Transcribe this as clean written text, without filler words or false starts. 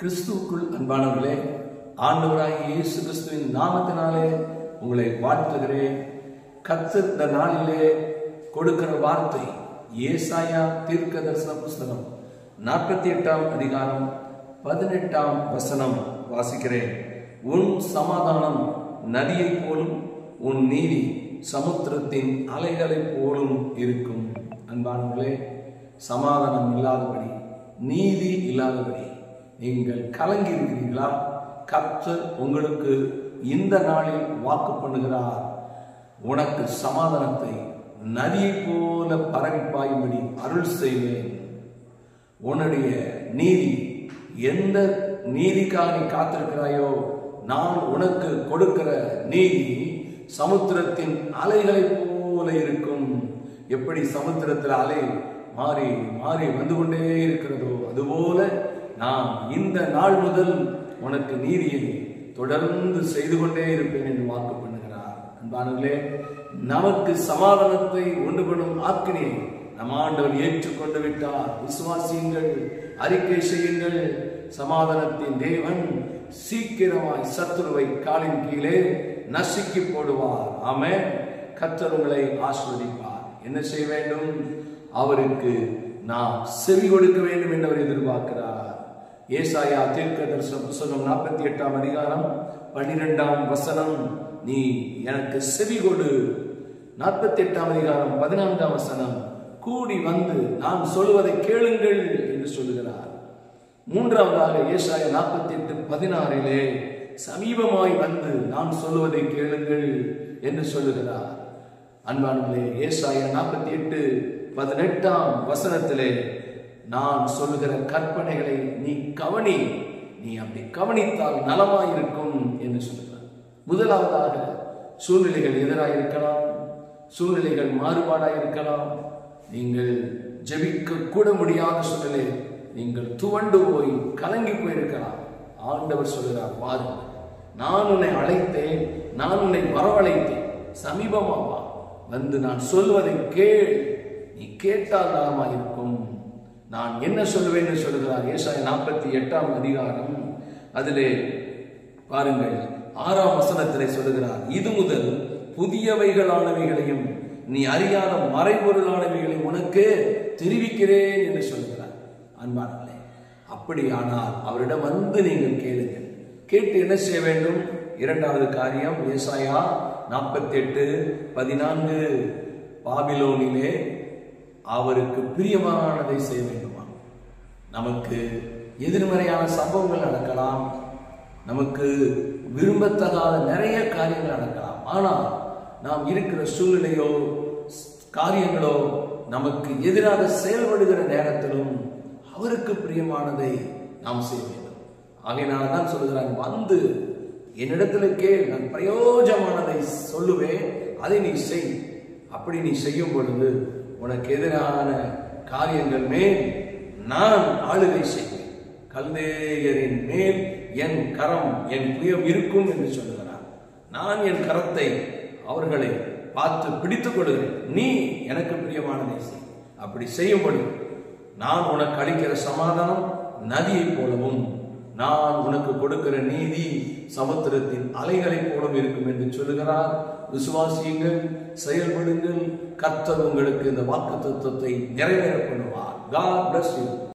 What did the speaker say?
கிறிஸ்துவுக்குள் அன்பானவர்களே, ஆண்டவராகிய இயேசு கிறிஸ்துவின் நாமத்தினாலே உங்களை வாழ்த்துகிறேன். கர்த்தர் இந்த நாளிலே கொடுக்கிற வார்த்தை ஏசாயா தீர்க்கதரிசன புஸ்தகம் 48ஆம் அதிகாரம் 18ஆம் வசனம் வாசிக்கிறேன். உன் சமாதானம் நதியைப் போலும் உன் நீதி சமுத்திரத்தின் அலைகளைப் போலும் இருக்கும். அன்பானவர்களே, சமாதானம் இல்லாதபடி, நீதி இல்லாதபடி நீங்கள் கலங்கி இருக்கிறீர்களா? கர்த்தர் உங்களுக்கு இந்த நாளில் வாக்கு பண்ணுகிறார். உனக்கு சமாதானத்தை நதியை போல பரவி பாயும்படி அருள் செய்வேன். உன்னுடைய நீதி, எந்த நீதிக்காக நீ காத்திருக்கிறாயோ, நான் உனக்கு கொடுக்கிற நீதி சமுத்திரத்தின் அலைகளை போல இருக்கும். எப்படி சமுத்திரத்தில் அலை மாறி மாறி வந்து கொண்டே இருக்கிறதோ, அதுபோல நான் இந்த நாள் முதல் உனக்கு நீதியை தொடர்ந்து செய்து கொண்டே இருப்பேன் என்று வாக்கு பண்ணுகிறார். அன்பானவர்களே, நமக்கு சமாதானத்தை உண்டு பண்ணும் ஆக்கினியை நம் ஆண்டவர் ஏற்றுக்கொண்டு விட்டார். விசுவாசியுங்கள், அறிக்கை செய்யுங்கள். சமாதானத்தின் தேவன் சீக்கிரமாய் சத்துருவை காலின் கீழே நசுக்கி போடுவார். ஆமென். கர்த்தர் உங்களை ஆசீர்வதிப்பார். என்ன செய்ய வேண்டும்? அவருக்கு நாம் செவி கொடுக்க வேண்டும் என்று அவர் எதிர்பார்க்கிறார். ஏசாயா தீர்க்கதரிசன புஸ்தகம் 48ஆம் அதிகாரம் 12ஆம் வசனம், நீ எனக்கு செவி கொடு. 48ஆம் அதிகாரம் 14ஆம் வசனம், கூடி வந்து நான் சொல்வதை கேளுங்கள் என்று சொல்லுகிறார். மூன்றாவதாக ஏசாயா 48:16 சமீபமாய் வந்து நான் சொல்லுவதை கேளுங்கள் என்று சொல்லுகிறார். அன்பானவர்களே, ஏசாயா 48:18ஆம் வசனத்திலே நான் சொல்லுகிற கற்பனைகளை நீ கவனி, நீ அப்படி கவனித்தால் நலமாயிருக்கும் என்று சொல்லுகிறார். முதலாவதாக, சூழ்நிலைகள் எதிராக இருக்கலாம், சூழ்நிலைகள் மாறுபாடாக இருக்கலாம், நீங்கள் ஜெபிக்க கூட முடியாத சூழ்நிலை, நீங்கள் துவண்டு போய் கலங்கி போயிருக்கலாம். ஆண்டவர் சொல்கிறார், பாருங்கள், நான் உன்னை அழைத்தேன், நான் உன்னை வரவழைத்தேன், சமீபமாவா வந்து நான் சொல்வதை கேள், நீ கேட்டால் நலமாயிருக்கும். நான் என்ன சொல்லுவேன் என்று சொல்லுகிறார். ஏசாயா 48ஆம் அதிகாரம் அதிலே பாருங்கள், 6ஆம் வசனத்திலே சொல்லுகிறார், இது முதல் புதியவைகளானவைகளையும் நீ அறியாத மறைபொருளானவைகளையும் உனக்கு தெரிவிக்கிறேன் என்று சொல்லுகிறார். அன்பானவர்களே, அப்படியானால் அவரிடம் வந்து நீங்கள் கேளுங்கள். கேட்டு என்ன செய்ய வேண்டும்? இரண்டாவது காரியம், ஏசாயா 48:14, பாபிலோனிலே அவருக்கு பிரியமானதை செய்ய வேண்டுமா? நமக்கு எதிர்மறையான சம்பவங்கள் நடக்கலாம், நமக்கு விரும்பத்தகாத நிறைய காரியங்கள் நடக்கலாம். ஆனால் நாம் இருக்கிற சூழ்நிலையோ காரியங்களோ நமக்கு எதிராக செயல்படுகிற நேரத்திலும் அவருக்கு பிரியமானதை நாம் செய்ய வேண்டும். ஆகையினால்தான் சொல்லுகிறான், வந்து என்னிடத்துல கேள், நான் பிரயோஜனமானதை சொல்லுவேன், அதை நீ செய். அப்படி நீ செய்யும் பொழுது உனக்கு எதிரான காரியங்கள் மேல் நான் ஆளுகை செய்வேன். கல்தேயரின் மேல் என் கரம், என் புயம் இருக்கும் என்று சொல்லுகிறார். நான் என் கரத்தை அவர்களை பார்த்து பிடித்துக் கொள்கிறேன், நீ எனக்கு பிரியமானதை செய். அப்படி செய்யும்படி நான் உனக்கு அளிக்கிற சமாதானம் நதியை போலவும், நான் உனக்கு கொடுக்கிற நீதி சமுத்திரத்தின் அலைகளைப் போலவும் இருக்கும் என்று சொல்லுகிறார். விசுவாசியுங்கள், செயல்படுங்கள். கர்த்தர் உங்களுக்கு இந்த வாக்குத்தத்தத்தை நிறைவேற பண்ணுவார். God bless you.